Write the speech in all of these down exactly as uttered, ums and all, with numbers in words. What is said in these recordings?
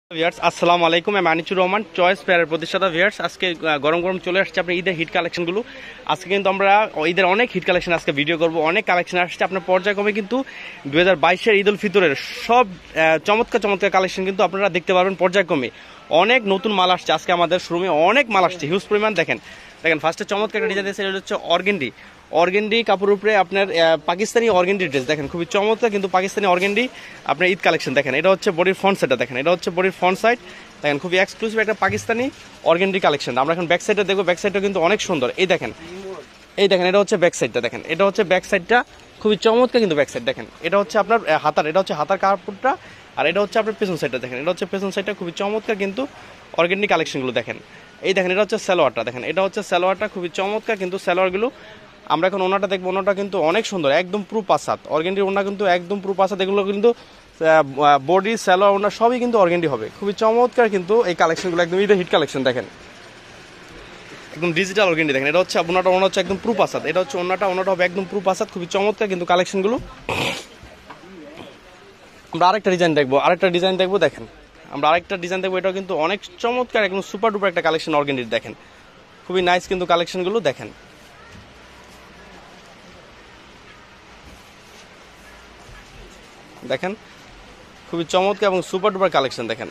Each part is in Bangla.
ভিউয়ার্স আসসালামু আলাইকুম, আমি আনিচুর রহমান, চয়েস পেয়ারের প্রতিষ্ঠাতা। ভিউয়ার্স আজকে গরম গরম চলে আসছে আপনার ঈদের হিট কালেকশনগুলো। আজকে কিন্তু আমরা ঈদের অনেক হিট কালেকশন আজকে ভিডিও করব, অনেক কালেকশন আসছে আপনার পর্যায়ক্রমে। কিন্তু দুই হাজার বাইশের ঈদ উল ফিতরের সব চমৎকার চমৎকার কালেকশন কিন্তু আপনারা দেখতে পারবেন পর্যায়ক্রমে। অনেক নতুন মাল আসছে আজকে আমাদের শোরুমে, অনেক মাল আসছে হিউজ পরিমাণ। দেখেন দেখেন ফার্স্টে চমৎকার একটা ডিজাইন দিয়েছে, এটা হচ্ছে অর্গেন্ডি। অর্গেন্ডি কাপড়ের উপরে আপনার পাকিস্তানি অর্গেন্ডি ড্রেস দেখেন, খুবই চমৎকার কিন্তু পাকিস্তানি অর্গেন্ডি আপনার ঈদ কালেকশন। দেখেন এটা হচ্ছে বডির ফ্রন্ট সাইডটা, দেখেন এটা হচ্ছে বডির ফ্রন্ট সাইড। দেখেন খুবই এক্সক্লুসিভ একটা পাকিস্তানি অর্গেন্ডি কালেকশন। আমরা এখন ব্যাক সাইডটা দেখবো, ব্যাক সাইডটা কিন্তু অনেক সুন্দর। এই দেখেন এই দেখেন এটা হচ্ছে ব্যাক সাইডটা, দেখেন এটা হচ্ছে ব্যাক সাইডটা, খুবই চমৎকার কিন্তু ব্যাক সাইড। দেখেন এটা হচ্ছে আপনার হাতার, এটা হচ্ছে হাতার কাপড়টা, আর এটা হচ্ছে আপনার পেছন সাইডটা। দেখেন এটা হচ্ছে পেছন সাইডটা, খুবই চমৎকার কিন্তু অর্গেন্ডি কালেকশনগুলো। দেখেন এই দেখেন এটা হচ্ছে সালোয়ারটা, দেখেন এটা হচ্ছে সালোয়ারটা, খুবই চমৎকার কিন্তু সালোয়ারগুলো। আমরা এখন ওনাটা দেখবো, ওনাটা কিন্তু অনেক সুন্দর, একদম পুরো পাসাত অর্গেন্ডির ওনা, কিন্তু একদম পুরো পাসাত। এগুলো কিন্তু বডি সালোয়ার ওনা সবই কিন্তু অর্গেন্ডি হবে, খুবই চমৎকার কিন্তু এই কালেকশনগুলো, একদম ঈদের হিট কালেকশন। দেখেন একদম ডিজিটাল অর্গেন্ডি। দেখেন এটা হচ্ছে ওনাটা, ওনা হচ্ছে একদম পুরো পাসাত, এটা হচ্ছে ওনাটা, ওনাটা হবে একদম পুরো পাসাত, খুবই চমৎকার কিন্তু কালেকশনগুলো। আমরা আরেকটা ডিজাইন দেখবো, আরেকটা ডিজাইন দেখবো। দেখেন আমরা আরেকটা ডিজাইন দেখবো, এটাও কিন্তু অনেক চমৎকার, একদম সুপার ডুপার একটা কালেকশন অর্গেন্ডির। দেখেন খুবই নাইস কিন্তু কালেকশনগুলো। দেখেন দেখেন খুবই চমৎকার এবং সুপার ডুপার কালেকশন। দেখেন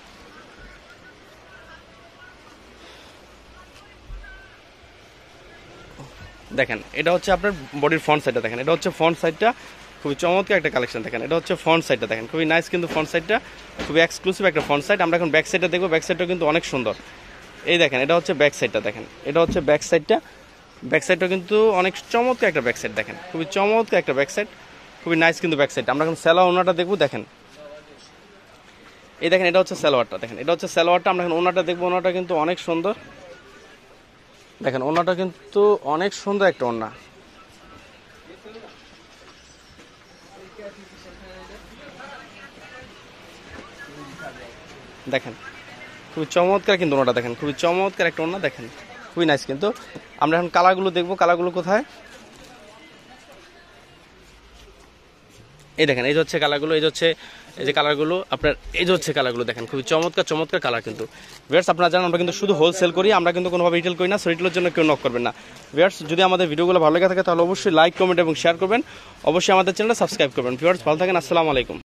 দেখেন এটা হচ্ছে আপনার বডির ফ্রন্ট সাইডটা, দেখেন এটা হচ্ছে ফ্রন্ট সাইডটা, খুবই চমৎকার একটা কালেকশন। দেখেন এটা হচ্ছে ফ্রন্ট সাইডটা, দেখেন খুবই নাইস কিন্তু ফ্রন্ট সাইডটা, খুবই এক্সক্লুসিভ একটা ফ্রন্ট সাইড। আমরা এখন ব্যাক সাইডটা দেখবো, ব্যাক সাইডটা কিন্তু অনেক সুন্দর। এই দেখেন এটা হচ্ছে ব্যাক সাইডটা, দেখেন এটা হচ্ছে ব্যাক সাইডটা, ব্যাক সাইডটা কিন্তু অনেক চমৎকার একটা ব্যাক সাইড। দেখেন খুবই চমৎকার একটা ব্যাক সাইড, খুবই নাইস কিন্তু ব্যাক সাইড। আমরা এখন সালোয়ার ওনাটা দেখবো। দেখেন এই দেখেন এটা হচ্ছে সালোয়ারটা, দেখেন এটা হচ্ছে সালোয়ারটা। আমরা এখন ওনাটা দেখবো, ওনাটা কিন্তু অনেক সুন্দর। দেখেন ওনাটা কিন্তু অনেক সুন্দর একটা ওনা। দেখেন খুবই চমৎকার কিন্তু ওনাটা, দেখেন খুবই চমৎকার একটা ওনা। দেখেন খুবই নাইস কিন্তু। আমরা এখন কালারগুলো দেখবো, কালারগুলো কোথায়? এই দেখেন এই যে হচ্ছে কালারগুলো, এই যে হচ্ছে এই যে কালারগুলো আপনার, এই যে হচ্ছে কালারগুলো। দেখেন খুবই চমৎকার চমৎকার কালার কিন্তু। ভিউয়ার্স আপনারা জানেন আমরা কিন্তু শুধু হোলসেল করি, আমরা কিন্তু কোনোভাবে রিটেল করি না, সো রিটেলের জন্য কেউ নক করবেন না। ভিউয়ার্স যদি আমাদের ভিডিওগুলো ভালো লেগে থাকে তাহলে অবশ্যই লাইক কমেন্ট এবং শেয়ার করবেন, অবশ্যই আমাদের চ্যানেলটা সাবস্ক্রাইব করবেন। ভিউয়ার্স ভালো থাকেন, আসসালামু আলাইকুম।